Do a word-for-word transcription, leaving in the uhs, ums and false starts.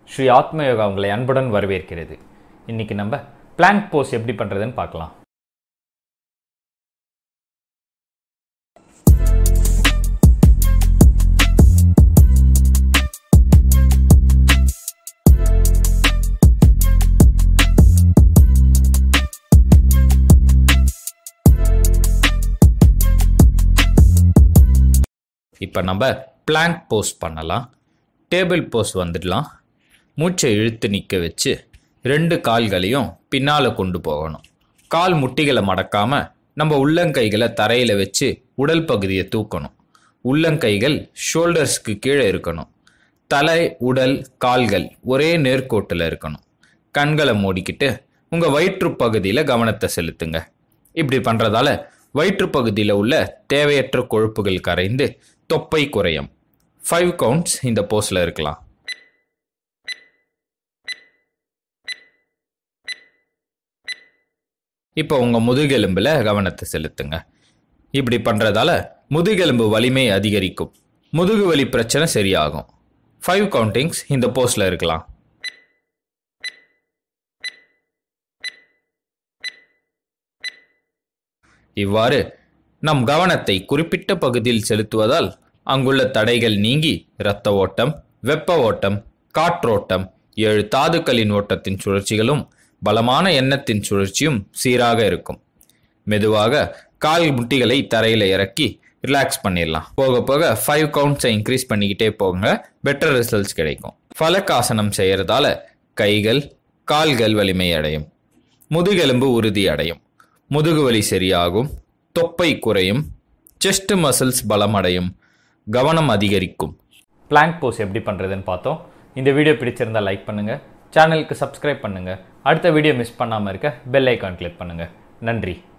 ஸ்ரீ ஆத்ம யோகா உங்களை அன்புடன் வரவேற்கிறது. இன்னைக்கு நம்ம பிளாங்க் போஸ் எப்படி பண்றதுன்னு பார்க்கலாம். இப்போ நம்ம பிளாங்க் போஸ் பண்ணலாம். டேபிள் போஸ் வந்துடலாம். மூச்சை இழுத்து நிற்க வச்சு ரெண்டு கால்களையும் பின்னால் கொண்டு போகணும். கால் முட்டிகளை மடக்காமல் நம்ம உள்ளங்கைகளை தரையில் வச்சு உடல் பகுதியை தூக்கணும். உள்ளங்கைகள் ஷோல்டர்ஸ்க்கு கீழே இருக்கணும். தலை, உடல், கால்கள் ஒரே நேர்கோட்டில் இருக்கணும். கண்களை மூடிக்கிட்டு உங்கள் வயிற்று பகுதியில் கவனத்தை செலுத்துங்க. இப்படி பண்ணுறதால வயிற்று பகுதியில் உள்ள தேவையற்ற கொழுப்புகள் கரைந்து தொப்பை குறையும். ஃபைவ் கவுண்ட்ஸ் இந்த போஸில் இருக்கலாம். இப்போ உங்கள் முதுகெலும்பில் கவனத்தை செலுத்துங்க. இப்படி பண்ணுறதால முதுகெலும்பு வலிமை அதிகரிக்கும். முதுகு வலி பிரச்சனை சரியாகும். ஃபைவ் கவுண்டிங்ஸ் இந்த போஸில் இருக்கலாம். இவ்வாறு நம் கவனத்தை குறிப்பிட்ட பகுதியில் செலுத்துவதால் அங்குள்ள தடைகள் நீங்கி இரத்த ஓட்டம், வெப்ப ஓட்டம், காற்றோட்டம், ஏழு தாதுக்களின் ஓட்டத்தின் சுழற்சிகளும் பலமான எண்ணத்தின் சுழற்சியும் சீராக இருக்கும். மெதுவாக கால் முட்டிகளை தரையில் இறக்கி ரிலாக்ஸ் பண்ணிடலாம். போக போக ஃபைவ் கவுண்ட்ஸை இன்க்ரீஸ் பண்ணிக்கிட்டே போங்க. பெட்டர் ரிசல்ட்ஸ் கிடைக்கும். ஃபலகாசனம் செய்கிறதால கைகள், கால்கள் வலிமை அடையும். முதுகெலும்பு உறுதி அடையும். முதுகு வலி சரியாகும். தொப்பை குறையும். செஸ்ட் மசில்ஸ் பலம் அடையும். கவனம் அதிகரிக்கும். பிளாங்க் போஸ் எப்படி பண்ணுறதுன்னு பார்த்தோம். இந்த வீடியோ பிடிச்சிருந்தால் லைக் பண்ணுங்கள். சேனலுக்கு சப்ஸ்கிரைப் பண்ணுங்கள். அடுத்த வீடியோ மிஸ் பண்ணாமல் இருக்க பெல் ஐக்கான் கிளிக் பண்ணுங்கள். நன்றி.